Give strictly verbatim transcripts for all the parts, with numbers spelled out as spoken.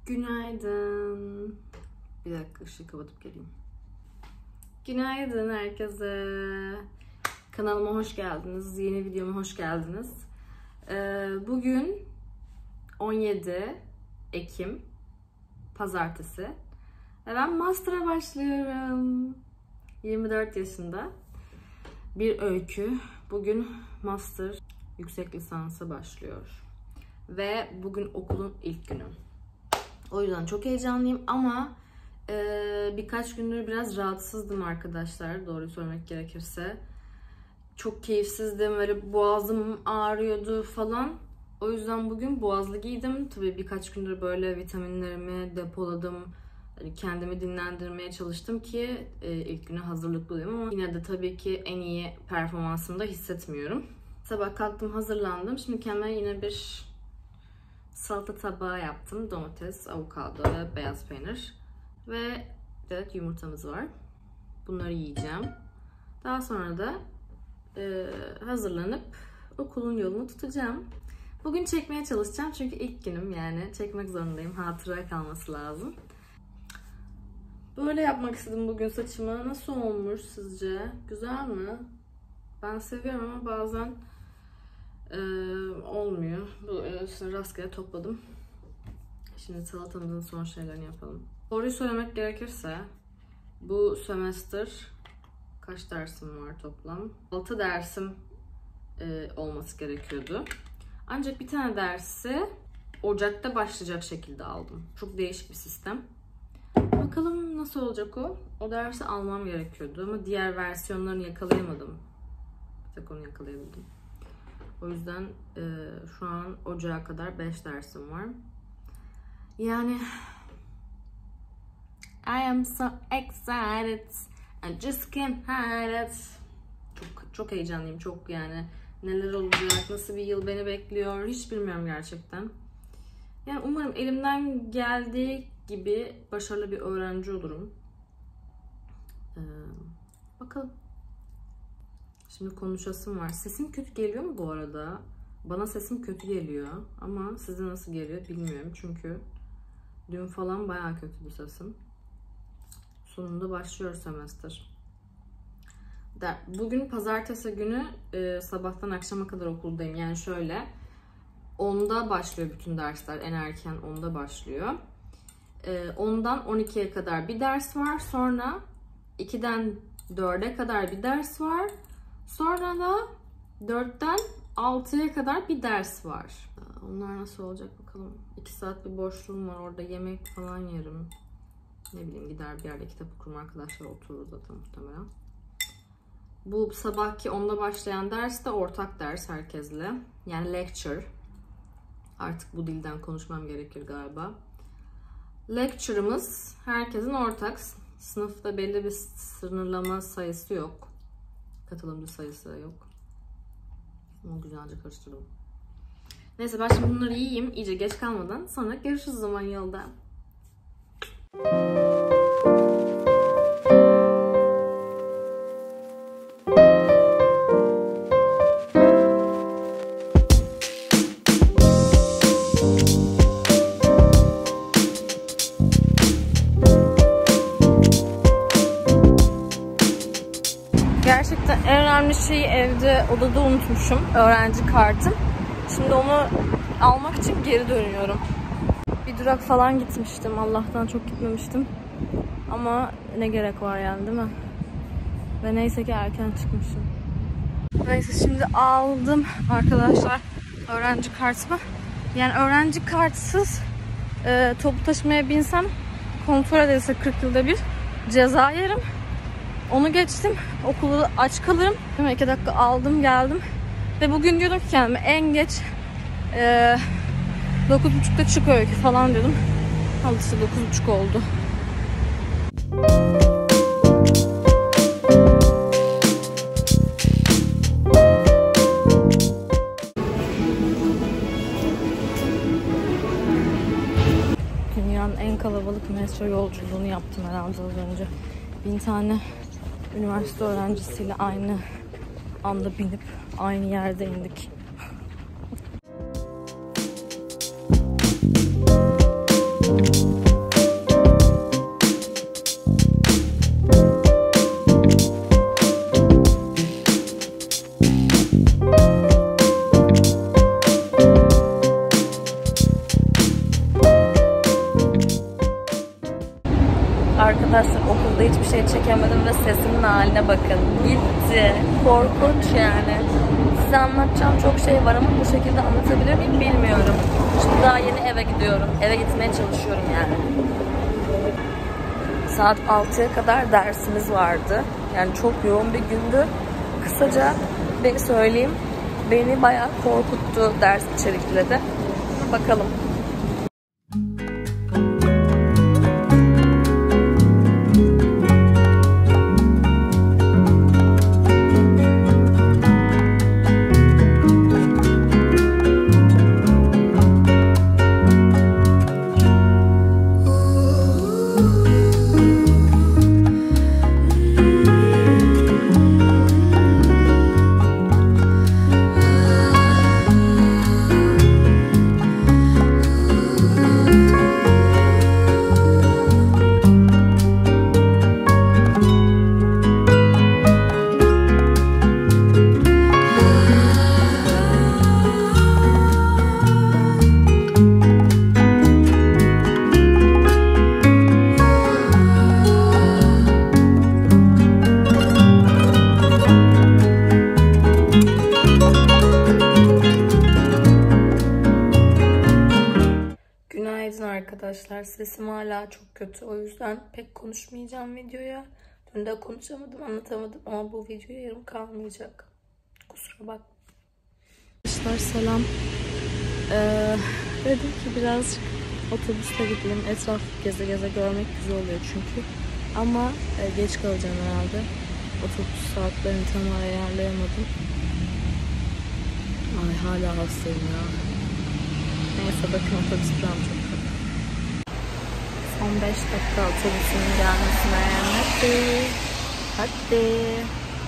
Günaydın. Bir dakika ışığı kapatıp geleyim. Günaydın herkese. Kanalıma hoş geldiniz. Yeni videoma hoş geldiniz. Ee, bugün on yedi Ekim Pazartesi. Ve ben master'a başlıyorum. yirmi dört yaşında. Bir öykü. Bugün master yüksek lisansa başlıyor. Ve bugün okulun ilk günü. O yüzden çok heyecanlıyım ama e, birkaç gündür biraz rahatsızdım arkadaşlar, doğruyu söylemek gerekirse. Çok keyifsizdim, böyle boğazım ağrıyordu falan. O yüzden bugün boğazlı giydim. Tabii birkaç gündür böyle vitaminlerimi depoladım. Yani kendimi dinlendirmeye çalıştım ki e, ilk güne hazırlıklı olayım ama yine de tabii ki en iyi performansımı da hissetmiyorum. Sabah kalktım, hazırlandım. Şimdi kendime yine bir salata tabağı yaptım. Domates, avokado ve beyaz peynir. Ve evet, yumurtamız var. Bunları yiyeceğim. Daha sonra da e, hazırlanıp okulun yolunu tutacağım. Bugün çekmeye çalışacağım çünkü ilk günüm, yani çekmek zorundayım. Hatıra kalması lazım. Böyle yapmak istedim bugün saçımı. Nasıl olmuş sizce? Güzel mi? Ben seviyorum ama bazen Ee, olmuyor. Bu e, rastgele topladım. Şimdi salatamızın son şeylerini yapalım. Doğruyu söylemek gerekirse bu semester kaç dersim var toplam? altı dersim e, olması gerekiyordu. Ancak bir tane dersi Ocak'ta başlayacak şekilde aldım. Çok değişik bir sistem. Bakalım nasıl olacak o? O dersi almam gerekiyordu ama diğer versiyonlarını yakalayamadım. Bir tek onu yakalayabildim. O yüzden e, şu an Ocağa kadar beş dersim var. Yani I am so excited. I just can't hide it. Çok çok heyecanlıyım. Çok yani neler olacak, nasıl bir yıl beni bekliyor hiç bilmiyorum gerçekten. Yani umarım elimden geldiği gibi başarılı bir öğrenci olurum. Ee, bakalım. Şimdi konuşasım var. Sesim kötü geliyor mu bu arada? Bana sesim kötü geliyor. Ama size nasıl geliyor bilmiyorum. Çünkü dün falan bayağı kötüydü sesim. Sonunda başlıyor semester. Bugün pazartesi günü e, sabahtan akşama kadar okuldayım. Yani şöyle onda başlıyor bütün dersler. En erken onda başlıyor. E, ondan on ikiye kadar bir ders var. Sonra ikiden dörde kadar bir ders var. Sonra da dörtten altıya kadar bir ders var. Onlar nasıl olacak bakalım. iki saat bir boşluğum var. Orada yemek falan yerim. Ne bileyim, gider bir yerde kitap okurum, arkadaşlar otururuz zaten muhtemelen. Bu sabahki onda başlayan ders de ortak ders herkesle. Yani lecture. Artık bu dilden konuşmam gerekir galiba. Lecture'ımız herkesin ortak. Sınıfta belli bir sınırlama sayısı yok. Katılımcı sayısı yok. Onu güzelce karıştırdım. Neyse ben şimdi bunları yiyeyim iyice geç kalmadan. Sonra görüşürüz o zaman yolda. Gerçekten en önemli şeyi evde, odada unutmuşum. Öğrenci kartım. Şimdi onu almak için geri dönüyorum. Bir durak falan gitmiştim. Allah'tan çok gitmemiştim. Ama ne gerek var yani, değil mi? Ve neyse ki erken çıkmışım. Neyse şimdi aldım arkadaşlar öğrenci kartımı. Yani öğrenci kartsız e, toplu taşımaya binsem kontrol edilse kırk yılda bir ceza yerim. Onu geçtim. Okulu aç kalırım. iki dakika aldım geldim. Ve bugün diyordum ki kendime en geç e, dokuz buçukta çık öykü falan diyordum. Al işte dokuz buçuk oldu. Dünyanın en kalabalık metro yolculuğunu yaptım herhalde az önce. Bin tane üniversite öğrencisiyle aynı anda binip aynı yerde indik. Thank you. arkadaşlar okulda hiçbir şey çekemedim ve sesimin haline bakın. Gitti. Korkunç yani. Size anlatacağım çok şey var ama bu şekilde anlatabilir miyim bilmiyorum. Şimdi daha yeni eve gidiyorum. Eve gitmeye çalışıyorum yani. Saat altıya kadar dersimiz vardı. Yani çok yoğun bir gündü. Kısaca bir söyleyeyim. Beni bayağı korkuttu ders içerikleri de. Bakalım. Arkadaşlar sesim hala çok kötü, o yüzden pek konuşmayacağım videoya. Dün de konuşamadım, anlatamadım ama bu video yarım kalmayacak. Kusura bak. Arkadaşlar selam. Ee, dedim ki birazcık otobüste gideyim, etraf geze geze görmek güzel oluyor çünkü. Ama e, geç kalacağım herhalde. Otobüs saatlerini tam ayarlayamadım. Ay hala hastayım ya. Neyse bakın otobüs durağım çok. on beş dakika otobüsün gelmesine hadi. Hadi.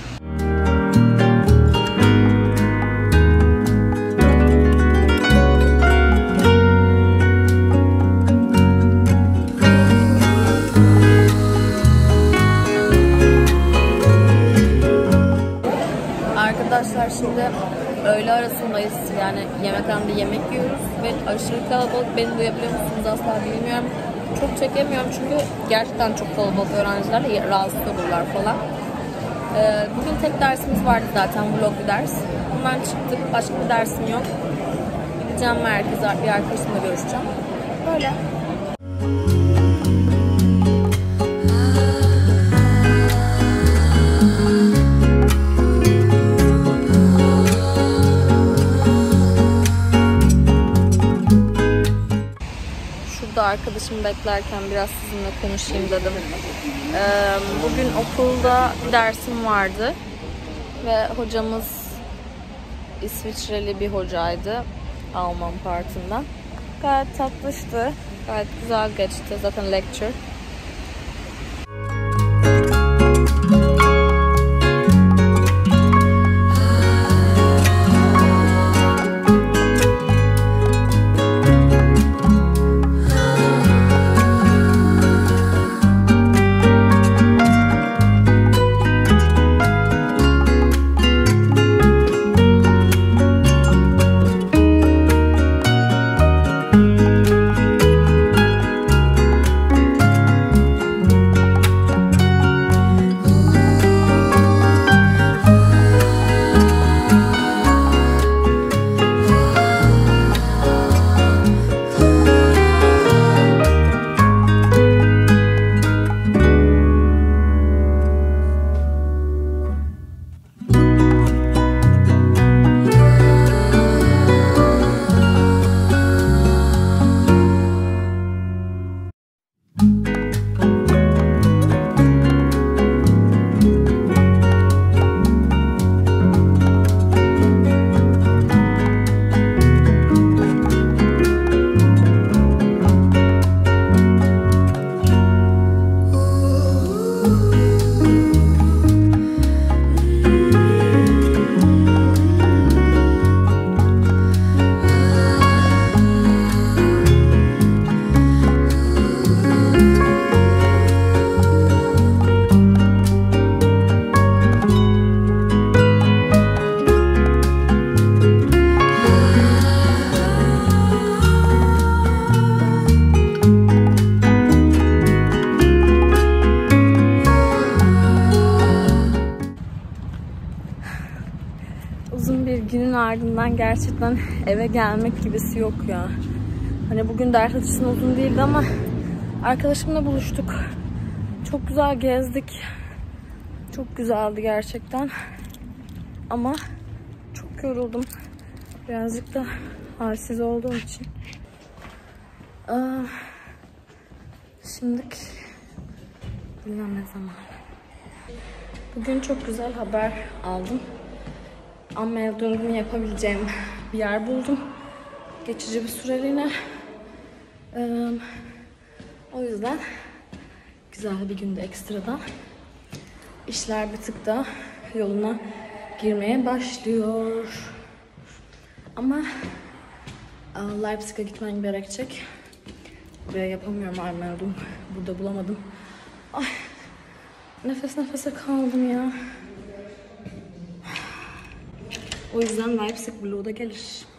Arkadaşlar şimdi öğle arasındayız. Yani yemekhanede yemek yiyoruz ve aşırı kalabalık. Beni duyabiliyor musunuz asla bilmiyorum. Çok çekemiyorum çünkü gerçekten çok kalabalık öğrencilerle rahatsız olurlar falan. Ee, bugün tek dersimiz vardı zaten, vlog bir ders. Bundan çıktık, başka bir dersim yok. Gideceğim merkeze, bir arkadaşımla görüşeceğim. Böyle. Arkadaşımı beklerken biraz sizinle konuşayım dedim. Ee, bugün okulda bir dersim vardı ve hocamız İsviçreli bir hocaydı, Alman partinden. Gayet tatlıştı, gayet güzel geçti zaten lecture. ardından gerçekten eve gelmek gibisi yok ya. Hani bugün ders açısından uzun değildi ama arkadaşımla buluştuk. Çok güzel gezdik. Çok güzeldi gerçekten. Ama çok yoruldum. Birazcık da halsiz olduğum için. Aa, şimdilik dinlenme zamanı. Bugün çok güzel haber aldım. Ammel döngümü yapabileceğim bir yer buldum. Geçici bir süreliğine. Ee, o yüzden güzel bir günde ekstradan. İşler bir tık da yoluna girmeye başlıyor. Ama Leipzig'e gitmem gerekecek. Buraya yapamıyorum Armeldum. Burada bulamadım. Ay, nefes nefese kaldım ya. O yüzden Leipzig vlogu da gelir.